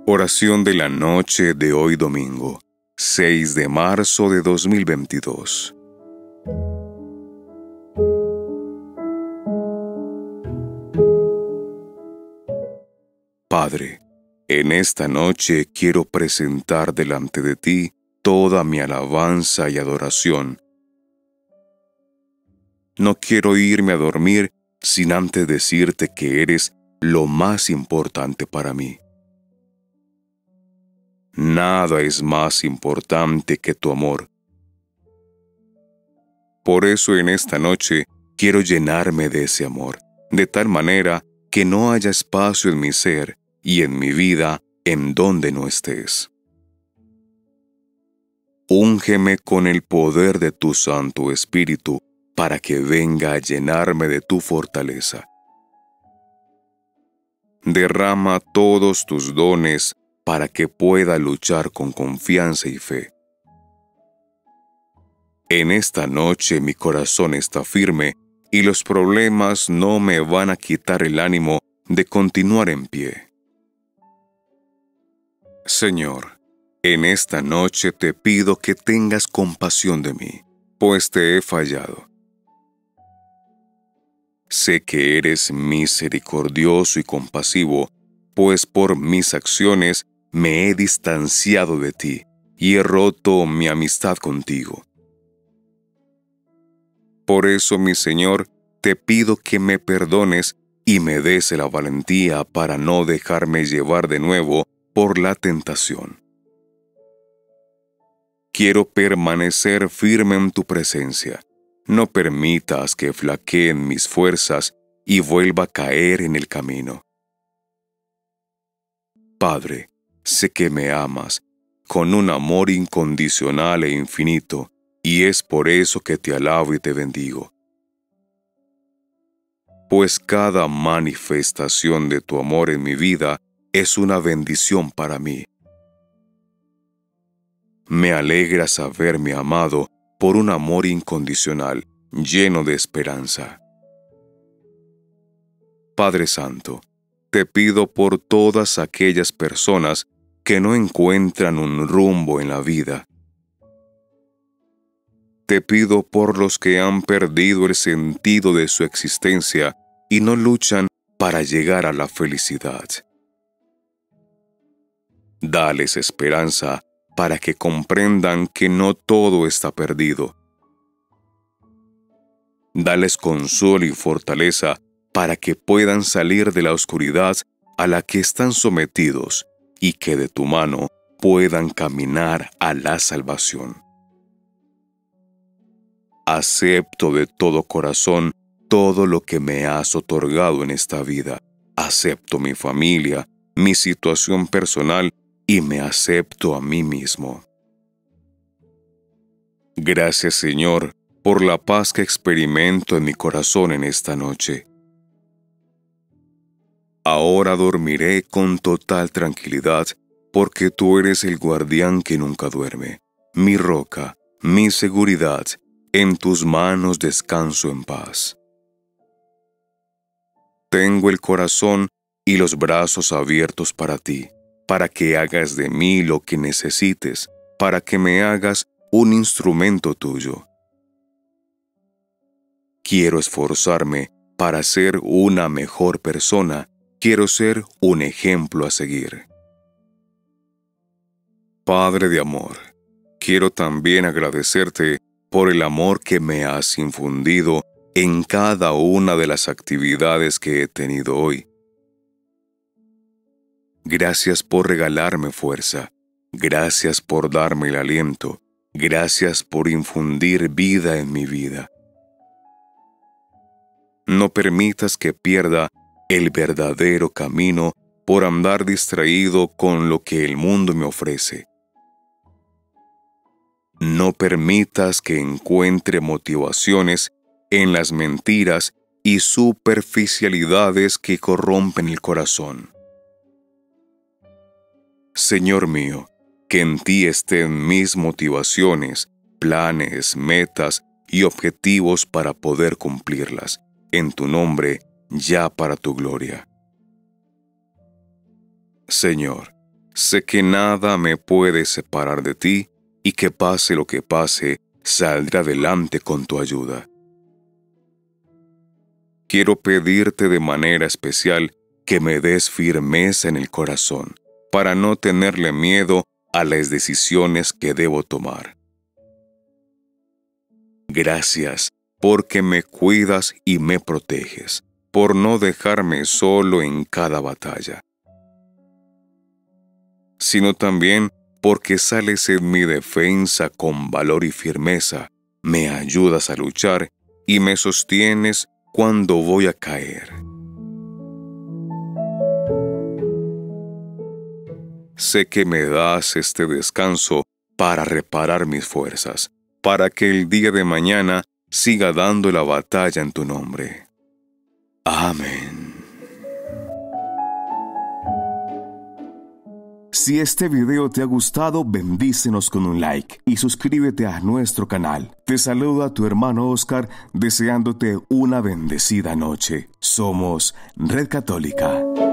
Oración de la noche de hoy domingo, 6 de marzo de 2022. Padre, en esta noche quiero presentar delante de ti toda mi alabanza y adoración. No quiero irme a dormir sin antes decirte que eres lo más importante para mí. Nada es más importante que tu amor. Por eso en esta noche quiero llenarme de ese amor, de tal manera que no haya espacio en mi ser y en mi vida en donde no estés. Úngeme con el poder de tu Santo Espíritu para que venga a llenarme de tu fortaleza. Derrama todos tus dones para que pueda luchar con confianza y fe. En esta noche mi corazón está firme y los problemas no me van a quitar el ánimo de continuar en pie. Señor, en esta noche te pido que tengas compasión de mí, pues te he fallado. Sé que eres misericordioso y compasivo, pues por mis acciones me he distanciado de ti y he roto mi amistad contigo. Por eso, mi Señor, te pido que me perdones y me des la valentía para no dejarme llevar de nuevo por la tentación. Quiero permanecer firme en tu presencia. No permitas que flaqueen mis fuerzas y vuelva a caer en el camino. Padre, sé que me amas con un amor incondicional e infinito, y es por eso que te alabo y te bendigo. Pues cada manifestación de tu amor en mi vida es una bendición para mí. Me alegra saberme amado por un amor incondicional, lleno de esperanza. Padre Santo, te pido por todas aquellas personas que no encuentran un rumbo en la vida. Te pido por los que han perdido el sentido de su existencia y no luchan para llegar a la felicidad. Dales esperanza para que comprendan que no todo está perdido. Dales consuelo y fortaleza para que puedan salir de la oscuridad a la que están sometidos y que de tu mano puedan caminar a la salvación. Acepto de todo corazón todo lo que me has otorgado en esta vida. Acepto mi familia, mi situación personal y me acepto a mí mismo. Gracias, Señor, por la paz que experimento en mi corazón en esta noche. Ahora dormiré con total tranquilidad, porque tú eres el guardián que nunca duerme, mi roca, mi seguridad. En tus manos descanso en paz. Tengo el corazón y los brazos abiertos para ti, para que hagas de mí lo que necesites, para que me hagas un instrumento tuyo. Quiero esforzarme para ser una mejor persona. Quiero ser un ejemplo a seguir. Padre de amor, quiero también agradecerte por el amor que me has infundido en cada una de las actividades que he tenido hoy. Gracias por regalarme fuerza. Gracias por darme el aliento. Gracias por infundir vida en mi vida. No permitas que pierda el verdadero camino por andar distraído con lo que el mundo me ofrece. No permitas que encuentre motivaciones en las mentiras y superficialidades que corrompen el corazón. Señor mío, que en ti estén mis motivaciones, planes, metas y objetivos para poder cumplirlas, en tu nombre, ya para tu gloria. Señor, Sé que nada me puede separar de ti y que pase lo que pase, saldré adelante con tu ayuda. Quiero pedirte de manera especial que me des firmeza en el corazón para no tenerle miedo a las decisiones que debo tomar. Gracias porque me cuidas y me proteges, por no dejarme solo en cada batalla, sino también porque sales en mi defensa con valor y firmeza, me ayudas a luchar y me sostienes cuando voy a caer. Sé que me das este descanso para reparar mis fuerzas, para que el día de mañana siga dando la batalla en tu nombre. Amén. Si este video te ha gustado, bendícenos con un like y suscríbete a nuestro canal. Te saluda tu hermano Oscar, deseándote una bendecida noche. Somos Red Católica.